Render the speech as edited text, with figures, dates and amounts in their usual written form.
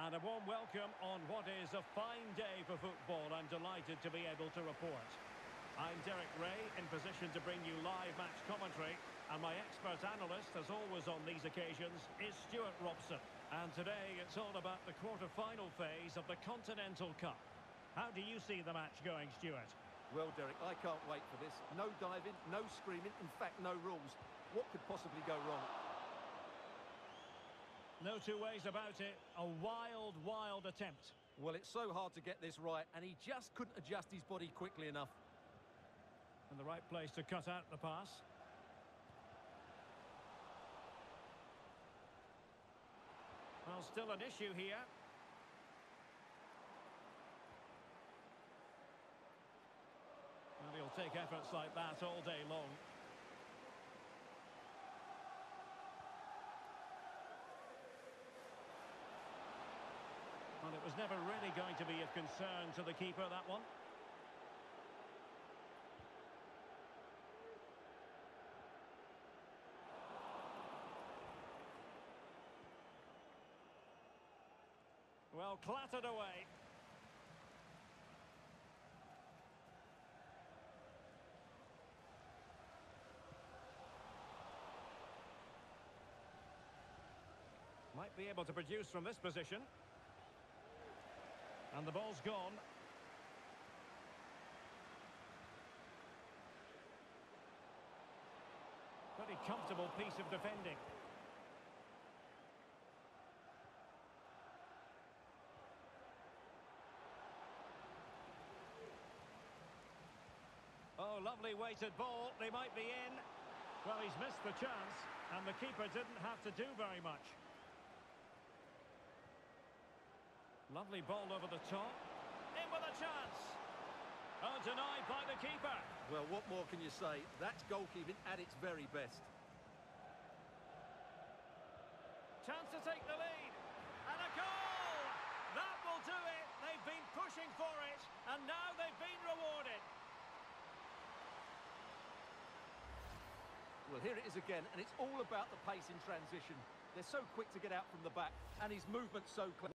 And a warm welcome on what is a fine day for football. I'm delighted to be able to report. I'm Derek Ray, in position to bring you live match commentary. And my expert analyst, as always on these occasions, is Stuart Robson. And today it's all about the quarter-final phase of the Continental Cup. How do you see the match going, Stuart? Well, Derek, I can't wait for this. No diving, no screaming, in fact, no rules. What could possibly go wrong? No two ways about it. A wild, wild attempt. Well, it's so hard to get this right, and he just couldn't adjust his body quickly enough. And the right place to cut out the pass. Well, still an issue here. And he'll take efforts like that all day long. Well, it was never really going to be of concern to the keeper, that one. Well, clattered away. Might be able to produce from this position. And the ball's gone. Pretty comfortable piece of defending. Oh, lovely weighted ball. They might be in. Well, he's missed the chance, and the keeper didn't have to do very much. Lovely ball over the top. In with a chance. Oh, denied by the keeper. Well, what more can you say? That's goalkeeping at its very best. Chance to take the lead. And a goal! That will do it. They've been pushing for it, and now they've been rewarded. Well, here it is again, and it's all about the pace in transition. They're so quick to get out from the back, and his movement's so clever.